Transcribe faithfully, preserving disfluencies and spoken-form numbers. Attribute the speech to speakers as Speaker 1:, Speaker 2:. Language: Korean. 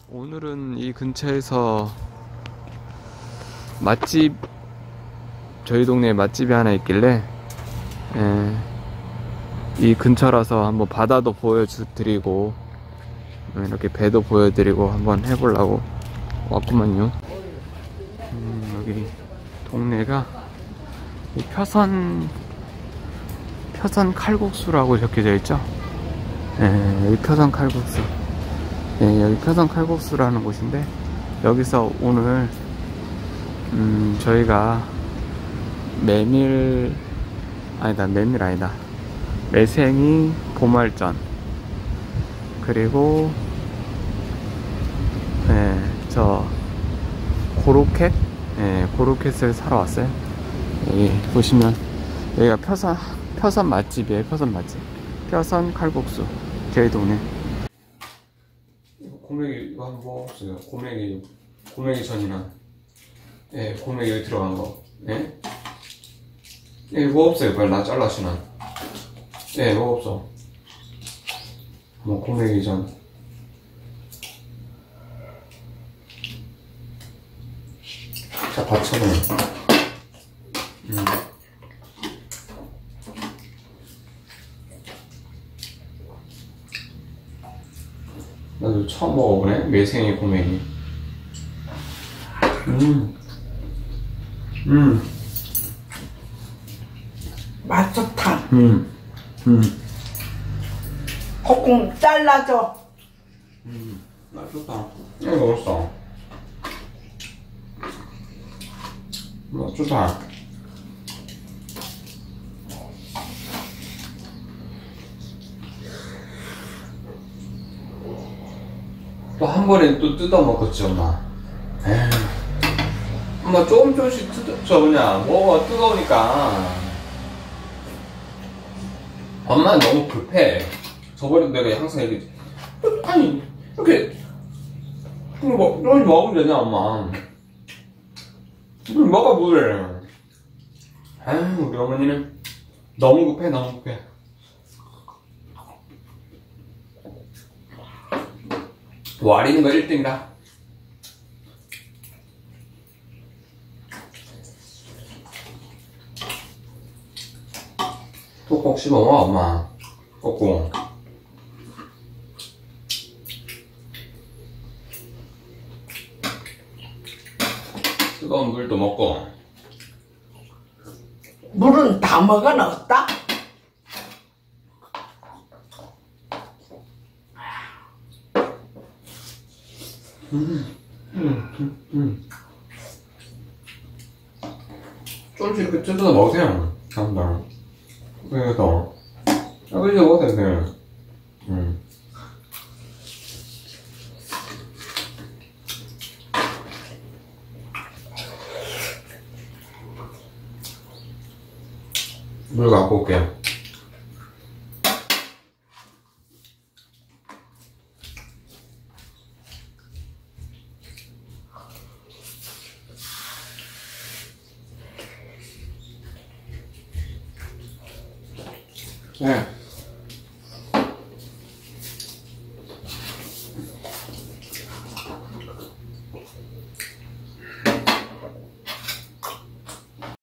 Speaker 1: 오늘은 이 근처에서 맛집, 저희 동네에 맛집이 하나 있길래 예, 이 근처라서 한번 바다도 보여드리고 이렇게 배도 보여드리고 한번 해보려고 왔구만요. 음, 여기 동네가 표선 표선 칼국수라고 적혀져 있죠. 예, 여기 표선 칼국수. 예, 여기 표선 칼국수라는 곳인데, 여기서 오늘 음, 저희가 메밀 아니다 메밀 아니다 매생이 보말전, 그리고 예, 저 고로켓, 예, 고로켓을 사러 왔어요. 여기 보시면 여기가 표선 표선 맛집이에요. 표선 맛집, 표선 칼국수, 저희 동네. 고메기 이거 한번 먹어보세요. 고메기 고메기 전이나 예, 고메기 여기 들어간 거. 예? 예, 뭐 없어요. 빨리 나 잘라시나. 예, 뭐 없어. 뭐 고메기 전. 자, 받쳐놓은. 음. 나도 처음 먹어보네. 매생이 고메기. 음. 음.
Speaker 2: 맛 좋다.
Speaker 1: 음. 음.
Speaker 2: 콩콩 잘라줘.
Speaker 1: 음. 맛있다. 이거 맛있어. 맛 좋다. 또 한 번에 또 뜯어 먹었지, 엄마. 에휴. 엄마 조금 조금씩 뜯어, 그냥 먹어. 뜨거우니까. 엄마는 너무 급해. 저번에도 내가 항상 얘기했지. 아니, 이렇게, 좀 먹, 조금씩 먹으면 되냐, 엄마. 좀 먹어, 물. 아유, 우리 어머니는 너무 급해, 너무 급해. 와리는 거 일 등이다. 꼭꼭 씹어먹어, 엄마. 꼭꼭. 뜨거운 물도 먹고.
Speaker 2: 물은 다 먹어 넣었다?
Speaker 1: 음, 음, 음, 음. 조금씩 이렇게 뜯어서 먹으세요. 한번. 그래서. 여기서 먹어도 돼요. 음. 물 갖고 올게요. 네.